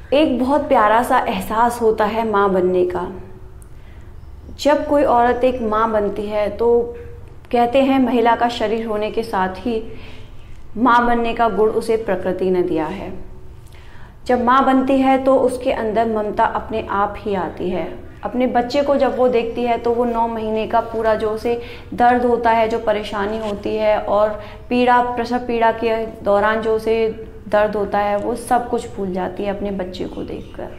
एक बहुत प्यारा सा एहसास होता है माँ बनने का। जब कोई औरत एक माँ बनती है तो कहते हैं महिला का शरीर होने के साथ ही माँ बनने का गुण उसे प्रकृति ने दिया है। जब माँ बनती है तो उसके अंदर ममता अपने आप ही आती है। अपने बच्चे को जब वो देखती है तो वो 9 महीने का पूरा जो उसे दर्द होता है, जो परेशानी होती है और पीड़ा, प्रसव पीड़ा के दौरान जो उसे दर्द होता है, वो सब कुछ भूल जाती है अपने बच्चे को देखकर।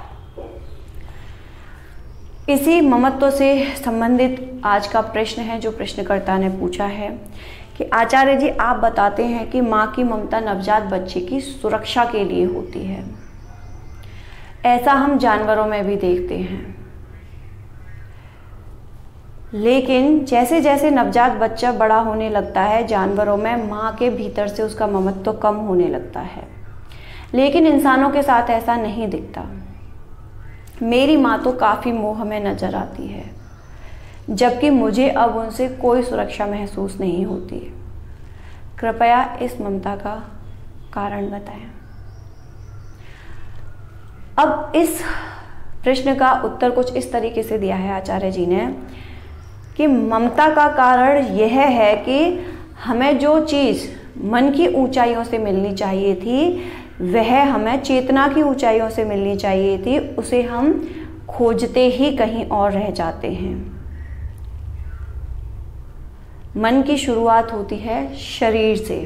इसी ममत्व से संबंधित आज का प्रश्न है जो प्रश्नकर्ता ने पूछा है कि आचार्य जी, आप बताते हैं कि माँ की ममता नवजात बच्चे की सुरक्षा के लिए होती है। ऐसा हम जानवरों में भी देखते हैं, लेकिन जैसे जैसे नवजात बच्चा बड़ा होने लगता है, जानवरों में माँ के भीतर से उसका ममत्व कम होने लगता है। लेकिन इंसानों के साथ ऐसा नहीं दिखता। मेरी माँ तो काफ़ी मोह में नजर आती है, जबकि मुझे अब उनसे कोई सुरक्षा महसूस नहीं होती। कृपया इस ममता का कारण बताएं। अब इस प्रश्न का उत्तर कुछ इस तरीके से दिया है आचार्य जी ने कि ममता का कारण यह है कि हमें जो चीज़ मन की ऊंचाइयों से मिलनी चाहिए थी, वह हमें चेतना की ऊंचाइयों से मिलनी चाहिए थी, उसे हम खोजते ही कहीं और रह जाते हैं। मन की शुरुआत होती है शरीर से।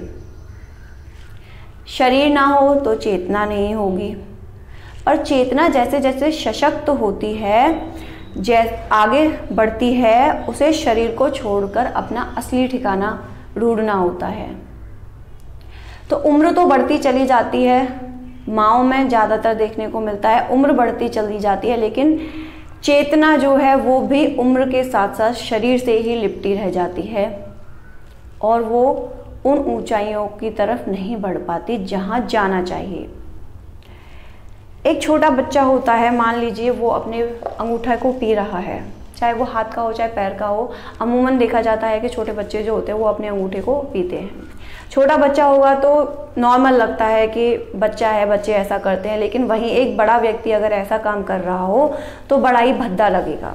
शरीर ना हो तो चेतना नहीं होगी, और चेतना जैसे जैसे सशक्त होती है, आगे बढ़ती है, उसे शरीर को छोड़कर अपना असली ठिकाना ढूंढना होता है। तो उम्र तो बढ़ती चली जाती है, माँओं में ज़्यादातर देखने को मिलता है, उम्र बढ़ती चली जाती है, लेकिन चेतना जो है वो भी उम्र के साथ साथ शरीर से ही लिपटी रह जाती है और वो उन ऊंचाइयों की तरफ नहीं बढ़ पाती जहाँ जाना चाहिए। एक छोटा बच्चा होता है, मान लीजिए वो अपने अंगूठे को पी रहा है, चाहे वो हाथ का हो चाहे पैर का हो। अमूमन देखा जाता है कि छोटे बच्चे जो होते हैं वो अपने अंगूठे को पीते हैं। छोटा बच्चा होगा तो नॉर्मल लगता है कि बच्चा है, बच्चे ऐसा करते हैं, लेकिन वहीं एक बड़ा व्यक्ति अगर ऐसा काम कर रहा हो तो बड़ा ही भद्दा लगेगा।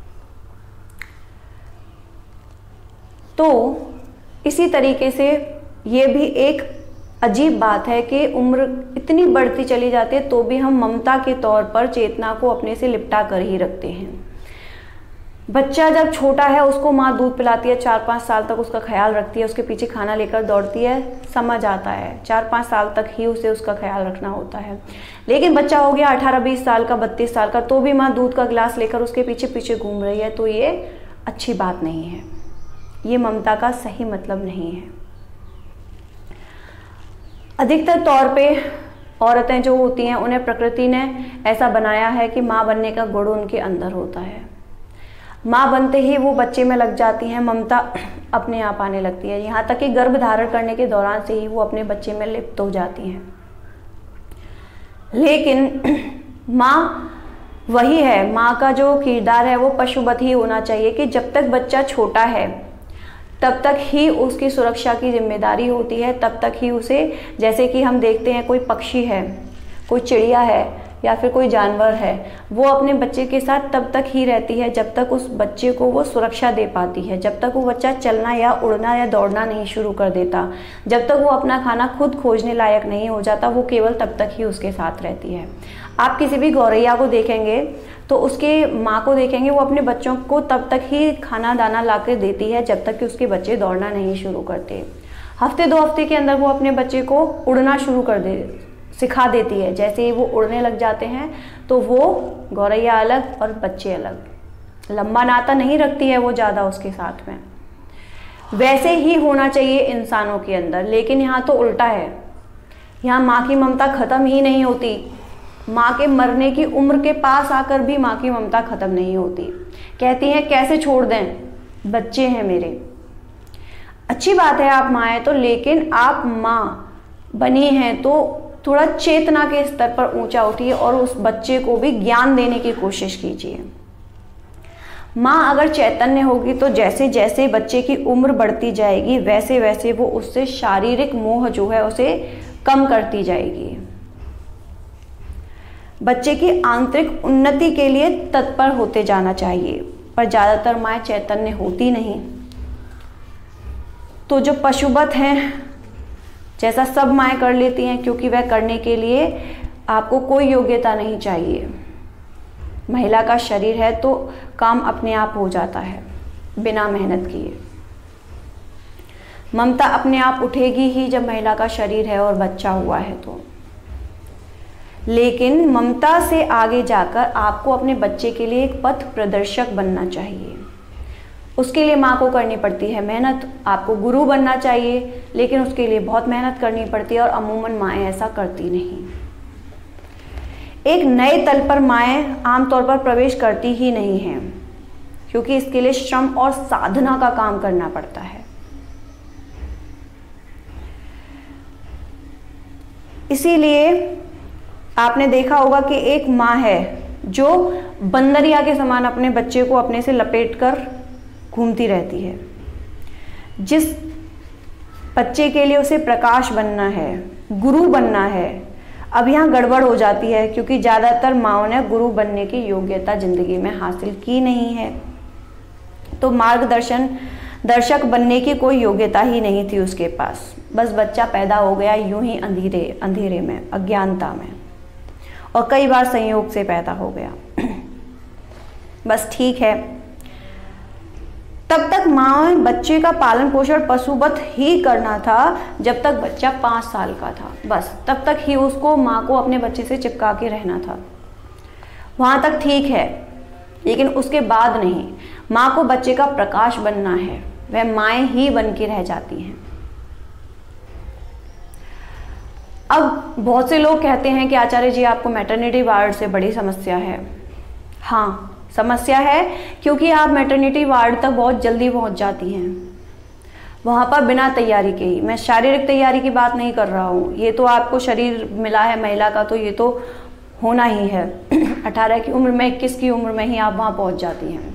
तो इसी तरीके से ये भी एक अजीब बात है कि उम्र इतनी बढ़ती चली जाती है तो भी हम ममता के तौर पर चेतना को अपने से लिपटा कर ही रखते हैं। बच्चा जब छोटा है उसको माँ दूध पिलाती है, 4-5 साल तक उसका ख्याल रखती है, उसके पीछे खाना लेकर दौड़ती है, समझ आता है 4-5 साल तक ही उसे उसका ख्याल रखना होता है। लेकिन बच्चा हो गया 18-20 साल का, 32 साल का, तो भी माँ दूध का गिलास लेकर उसके पीछे पीछे घूम रही है, तो ये अच्छी बात नहीं है, ये ममता का सही मतलब नहीं है। अधिकतर तौर पे औरतें जो होती हैं उन्हें प्रकृति ने ऐसा बनाया है कि माँ बनने का गुण उनके अंदर होता है। माँ बनते ही वो बच्चे में लग जाती हैं, ममता अपने आप आने लगती है, यहाँ तक कि गर्भ धारण करने के दौरान से ही वो अपने बच्चे में लिप्त हो जाती हैं। लेकिन माँ वही है, माँ का जो किरदार है वो पशुवत ही होना चाहिए कि जब तक बच्चा छोटा है तब तक ही उसकी सुरक्षा की जिम्मेदारी होती है, तब तक ही उसे, जैसे कि हम देखते हैं कोई पक्षी है, कोई चिड़िया है या फिर कोई जानवर है, वो अपने बच्चे के साथ तब तक ही रहती है जब तक उस बच्चे को वो सुरक्षा दे पाती है। जब तक वो बच्चा चलना या उड़ना या दौड़ना नहीं शुरू कर देता, जब तक वो अपना खाना खुद खोजने लायक नहीं हो जाता, वो केवल तब तक ही उसके साथ रहती है। आप किसी भी गौरैया को देखेंगे तो उसके माँ को देखेंगे, वो अपने बच्चों को तब तक ही खाना दाना ला कर देती है जब तक कि उसके बच्चे दौड़ना नहीं शुरू करते। हफ्ते 2 हफ्ते के अंदर वो अपने बच्चे को उड़ना शुरू सिखा देती है। जैसे ही वो उड़ने लग जाते हैं तो वो गौरैया अलग और बच्चे अलग, लंबा नाता नहीं रखती है वो ज़्यादा उसके साथ में। वैसे ही होना चाहिए इंसानों के अंदर, लेकिन यहाँ तो उल्टा है। यहाँ माँ की ममता ख़त्म ही नहीं होती, माँ के मरने की उम्र के पास आकर भी माँ की ममता ख़त्म नहीं होती। कहती हैं कैसे छोड़ दें, बच्चे हैं मेरे। अच्छी बात है आप माँ हैं तो, लेकिन आप माँ बनी हैं तो थोड़ा चेतना के स्तर पर ऊंचा उठिए और उस बच्चे को भी ज्ञान देने की कोशिश कीजिए। माँ अगर चैतन्य होगी तो जैसे जैसे बच्चे की उम्र बढ़ती जाएगी वैसे वैसे वो उससे शारीरिक मोह जो है उसे कम करती जाएगी। बच्चे की आंतरिक उन्नति के लिए तत्पर होते जाना चाहिए, पर ज़्यादातर माएँ चैतन्य होती नहीं। तो जो पशुवत हैं, जैसा सब माएँ कर लेती हैं, क्योंकि वह करने के लिए आपको कोई योग्यता नहीं चाहिए। महिला का शरीर है तो काम अपने आप हो जाता है बिना मेहनत किए। ममता अपने आप उठेगी ही जब महिला का शरीर है और बच्चा हुआ है तो। लेकिन ममता से आगे जाकर आपको अपने बच्चे के लिए एक पथ प्रदर्शक बनना चाहिए। उसके लिए माँ को करनी पड़ती है मेहनत। आपको गुरु बनना चाहिए, लेकिन उसके लिए बहुत मेहनत करनी पड़ती है और अमूमन माएँ ऐसा करती नहीं। एक नए तल पर माएँ आमतौर पर प्रवेश करती ही नहीं हैं, क्योंकि इसके लिए श्रम और साधना का काम करना पड़ता है। इसीलिए आपने देखा होगा कि एक माँ है जो बंदरिया के समान अपने बच्चे को अपने से लपेट कर घूमती रहती है। जिस बच्चे के लिए उसे प्रकाश बनना है, गुरु बनना है, अब यहाँ गड़बड़ हो जाती है, क्योंकि ज़्यादातर माँओं ने गुरु बनने की योग्यता जिंदगी में हासिल की नहीं है। तो दर्शक बनने की कोई योग्यता ही नहीं थी उसके पास। बस बच्चा पैदा हो गया यूं ही अंधेरे में, अज्ञानता में, और कई बार संयोग से पैदा हो गया। बस ठीक है, तब तक माँ बच्चे का पालन पोषण पशुवत ही करना था जब तक बच्चा 5 साल का था। बस तब तक ही उसको माँ को अपने बच्चे से चिपका के रहना था। वहाँ तक ठीक है, लेकिन उसके बाद नहीं। माँ को बच्चे का प्रकाश बनना है, वह माएँ ही बन के रह जाती हैं। अब बहुत से लोग कहते हैं कि आचार्य जी आपको मैटरनिटी वार्ड से बड़ी समस्या है। हाँ, समस्या है, क्योंकि आप मैटरनिटी वार्ड तक बहुत जल्दी पहुंच जाती हैं। वहाँ पर बिना तैयारी के ही, मैं शारीरिक तैयारी की बात नहीं कर रहा हूँ, ये तो आपको शरीर मिला है महिला का तो ये तो होना ही है। 18 की उम्र में, 21 की उम्र में ही आप वहाँ पहुँच जाती हैं।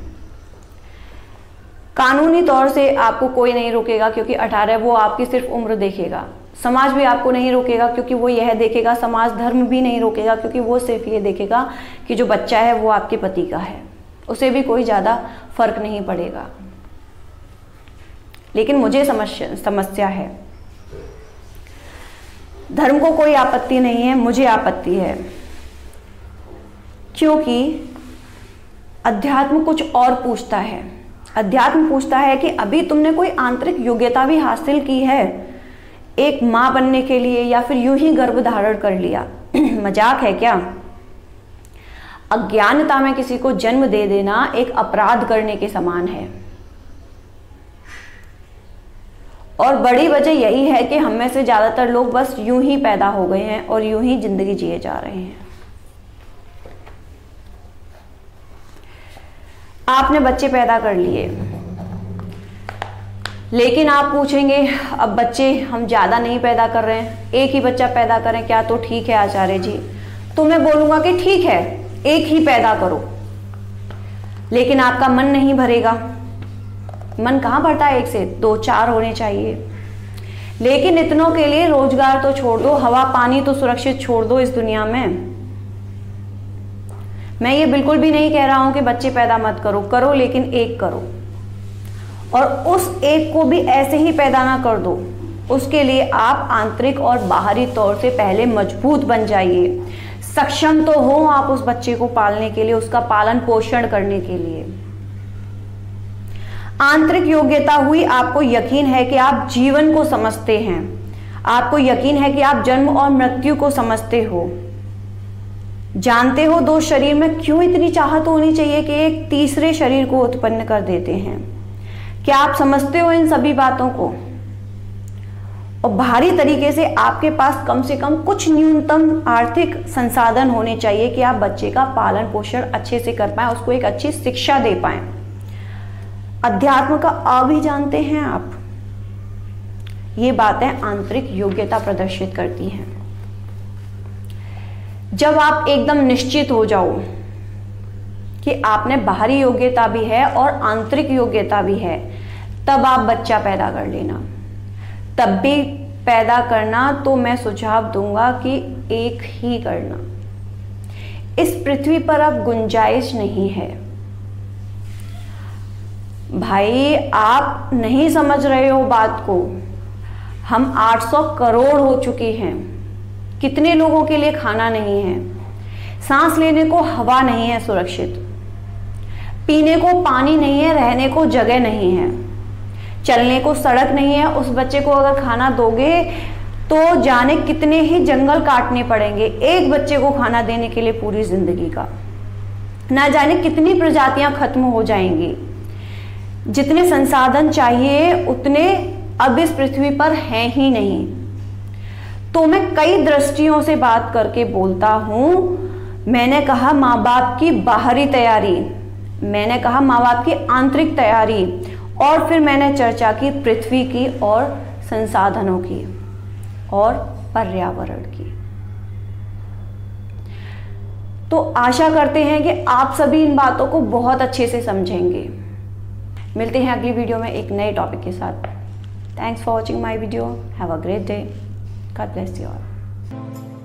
कानूनी तौर से आपको कोई नहीं रोकेगा, क्योंकि 18 वो आपकी सिर्फ उम्र देखेगा। समाज भी आपको नहीं रोकेगा, क्योंकि वो यह देखेगा। समाज धर्म भी नहीं रोकेगा, क्योंकि वो सिर्फ ये देखेगा कि जो बच्चा है वो आपके पति का है, उसे भी कोई ज़्यादा फर्क नहीं पड़ेगा। लेकिन मुझे समस्या है। धर्म को कोई आपत्ति नहीं है, मुझे आपत्ति है, क्योंकि अध्यात्म कुछ और पूछता है। अध्यात्म पूछता है कि अभी तुमने कोई आंतरिक योग्यता भी हासिल की है एक माँ बनने के लिए, या फिर यूं ही गर्भ धारण कर लिया? मजाक है क्या? अज्ञानता में किसी को जन्म दे देना एक अपराध करने के समान है। और बड़ी वजह यही है कि हम में से ज्यादातर लोग बस यूं ही पैदा हो गए हैं और यूं ही जिंदगी जिए जा रहे हैं। आपने बच्चे पैदा कर लिए, लेकिन आप पूछेंगे अब बच्चे हम ज़्यादा नहीं पैदा कर रहे हैं, एक ही बच्चा पैदा करें क्या तो ठीक है आचार्य जी? तो मैं बोलूँगा कि ठीक है, एक ही पैदा करो, लेकिन आपका मन नहीं भरेगा। मन कहाँ भरता है? 1 से 2, 4 होने चाहिए। लेकिन इतनों के लिए रोजगार तो छोड़ दो, हवा पानी तो सुरक्षित छोड़ दो इस दुनिया में। मैं ये बिल्कुल भी नहीं कह रहा हूँ कि बच्चे पैदा मत करो, करो, लेकिन एक करो, और उस एक को भी ऐसे ही पैदा ना कर दो। उसके लिए आप आंतरिक और बाहरी तौर से पहले मजबूत बन जाइए, सक्षम तो हो आप उस बच्चे को पालने के लिए, उसका पालन पोषण करने के लिए। आंतरिक योग्यता हुई, आपको यकीन है कि आप जीवन को समझते हैं, आपको यकीन है कि आप जन्म और मृत्यु को समझते हो, जानते हो 2 शरीर में क्यों इतनी चाहत होनी चाहिए कि एक तीसरे शरीर को उत्पन्न कर देते हैं। क्या आप समझते हो इन सभी बातों को? और बाहरी तरीके से आपके पास कम से कम कुछ न्यूनतम आर्थिक संसाधन होने चाहिए कि आप बच्चे का पालन पोषण अच्छे से कर पाएं, उसको एक अच्छी शिक्षा दे पाएं। अध्यात्म का आ भी जानते हैं आप। ये बातें आंतरिक योग्यता प्रदर्शित करती हैं। जब आप एकदम निश्चित हो जाओ कि आपने बाहरी योग्यता भी है और आंतरिक योग्यता भी है, तब आप बच्चा पैदा कर लेना। तब भी पैदा करना तो मैं सुझाव दूंगा कि एक ही करना। इस पृथ्वी पर अब गुंजाइश नहीं है। भाई आप नहीं समझ रहे हो बात को। हम 800 करोड़ हो चुके हैं। कितने लोगों के लिए खाना नहीं है, सांस लेने को हवा नहीं है सुरक्षित, पीने को पानी नहीं है, रहने को जगह नहीं है, चलने को सड़क नहीं है। उस बच्चे को अगर खाना दोगे तो जाने कितने ही जंगल काटने पड़ेंगे एक बच्चे को खाना देने के लिए पूरी जिंदगी का। ना जाने कितनी प्रजातियां खत्म हो जाएंगी। जितने संसाधन चाहिए उतने अब इस पृथ्वी पर हैं ही नहीं। तो मैं कई दृष्टियों से बात करके बोलता हूं। मैंने कहा माँ बाप की बाहरी तैयारी, मैंने कहा माँ बाप की आंतरिक तैयारी, और फिर मैंने चर्चा की पृथ्वी की और संसाधनों की और पर्यावरण की। तो आशा करते हैं कि आप सभी इन बातों को बहुत अच्छे से समझेंगे। मिलते हैं अगली वीडियो में एक नए टॉपिक के साथ। Thanks for watching my video. Have a great day. God bless you all.